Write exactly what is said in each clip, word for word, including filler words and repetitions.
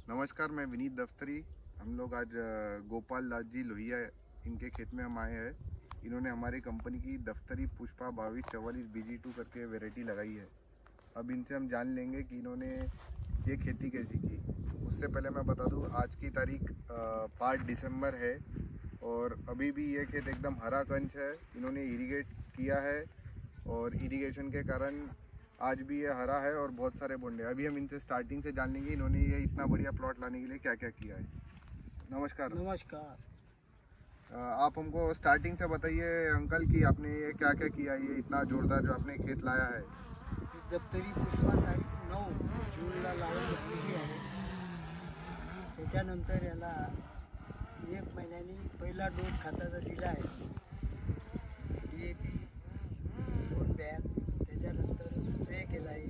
नमस्कार, मैं विनीत दफ्तरी। हम लोग आज गोपाल दास जी लोहिया इनके खेत में हम आए हैं। इन्होंने हमारी कंपनी की दफ्तरी पुष्पा बाईस चवालीस बी जी टू करके वैरायटी लगाई है। अब इनसे हम जान लेंगे कि इन्होंने ये खेती कैसी की। उससे पहले मैं बता दूं, आज की तारीख पाँच दिसंबर है और अभी भी ये खेत एकदम हरा कंच है। इन्होंने इरीगेट किया है और इरीगेशन के कारण आज भी ये हरा है और बहुत सारे बोंडे। अभी हम इनसे स्टार्टिंग से जान लेंगे इन्होंने ये इतना बढ़िया प्लॉट लाने के लिए क्या क्या किया है। नमस्कार। नमस्कार। आप हमको स्टार्टिंग से बताइए अंकल कि आपने ये क्या क्या किया, ये इतना जोरदार जो आपने खेत लाया है। दप्तरी पुष्पा तारीख नऊ जूनला लावून घेतलेली आहे। त्याच्यानंतर याला एक महिन्यानी पहिला डोस खताचा दिला आहे, डी ए पी दोन बॅग। त्याच्यानंतर स्प्रे केला आहे।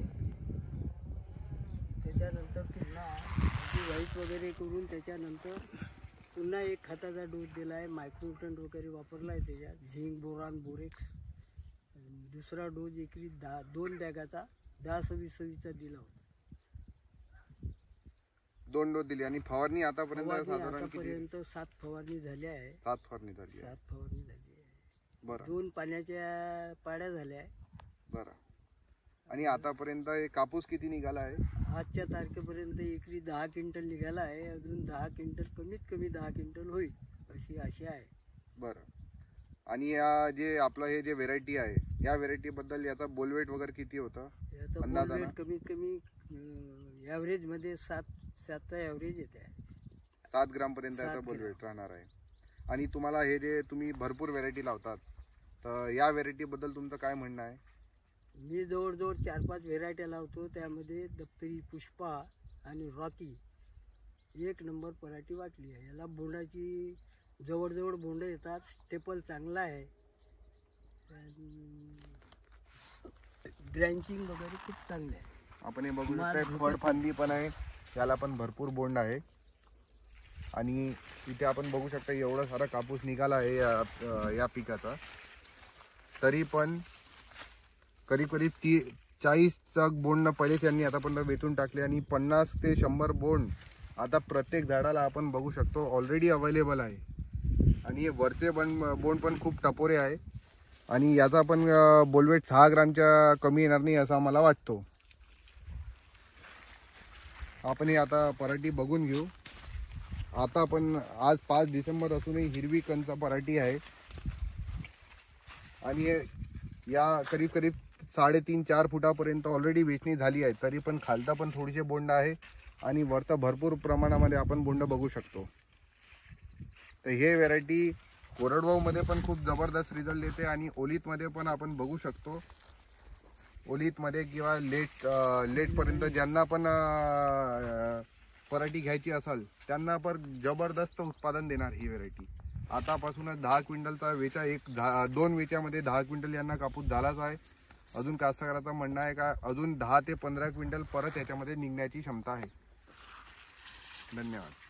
त्याच्यानंतर पुन्हा व्हाईट वगैरे करून त्याच्यानंतर पुन्हा एक खताचा डोस दिला आहे, मायक्रोन्यूट्रंट वगैरे वापरला आहे त्याच्यात, झिंक बोरान बोरेक्स। दुसरा डोस एकरी दहा दोन बॅगाचा दहा सव्वीस सव्वीसचा दिला होता। दोन डोस दिले आणि फवारणी आतापर्यंत साधारण आतापर्यंत सात फवारणी झाल्या आहे। सात फवारणी झाली सात फवारणी झाली आहे। बरं। दोन पाण्याच्या पाड्या झाल्या आहे। बरं। आणि आतापर्यंत कापूस किती निघाला आहे? आजच्या तारखेपर्यंत एकरी दहा क्विंटल निघाला आहे। अजून दहा क्विंटल कमीत कमी दहा क्विंटल होईल अशी आशा आहे। बरं। आणि या जे आपलं हे जे व्हेरायटी आहे, या व्हेरायटी बद्दल याचा बोलवेट वगैरे किती होता? याचा बोलवेट कमीत कमी ॲव्हरेज मध्ये सात सातचा ॲव्हरेज येते आहे। सात ग्राम पर्यंत याचा बोलवेट राहणार आहे। आणि तुम्हाला हे जे तुम्ही भरपूर व्हेरायटी लावतात, तर या व्हेरायटी बद्दल तुमचं काय म्हणणं आहे? मी जवळजवळ चार पाच व्हेरायट्या लावतो, त्यामध्ये दप्तरी पुष्पा आणि रॉकी एक नंबर पराठी वाटली आहे। याला बोंडाची जवळजवळ बोंड येतात, स्टेपल चांगला आहे, ब्रँचिंग वगैरे खूप चांगले आहे। आपण हे बघू शकता, फळफांदी पण आहे, याला पण भरपूर बोंड आहे। आणि इथे आपण बघू शकता एवढा सारा कापूस निघाला आहे या, या पिकाचा। तरी पण करीब करीब ती चाळीस तक बोंड पहिलेच यांनी आतापर्यंत वेचून टाकले आणि पन्नास ते शंभर बोंड आता प्रत्येक झाडाला आपण बघू शकतो ऑलरेडी अवेलेबल आहे। आणि हे वरचे पण बोंड पण खूप टपोरे आहे आणि याचा पण बोलवेट सहा ग्रामच्या कमी येणार नाही असं मला वाटतो। आपण हे आता पराठी बघून घेऊ। आता आपण आज पाच डिसेंबर असूनही हिरवी कंच पराठी आहे आणि या करीब करीब साडेतीन चार फुटापर्यंत ऑलरेडी वेचणी झाली आहे। तरी पण खालता पण थोडीशे बोंड आहे आणि वरता भरपूर प्रमाणामध्ये आपण बोंड बघू शकतो। तर हे व्हेरायटी कोरडवाहूमध्ये पण खूप जबरदस्त रिझल्ट देते आणि ओलीतमध्ये पण आपण बघू शकतो। ओलीतमध्ये किंवा लेट लेटपर्यंत ज्यांना पण पराठी घ्यायची असेल त्यांना पण जबरदस्त उत्पादन देणार ही व्हेरायटी। आतापासूनच दहा क्विंटलचा वेचा एक दहा दोन वेच्यामध्ये दहा क्विंटल यांना कापूस झालाच आहे। अजून कास्तकाराचं म्हणणं आहे का अजून दहा ते पंधरा क्विंटल परत याच्यामध्ये निघण्याची क्षमता आहे। धन्यवाद।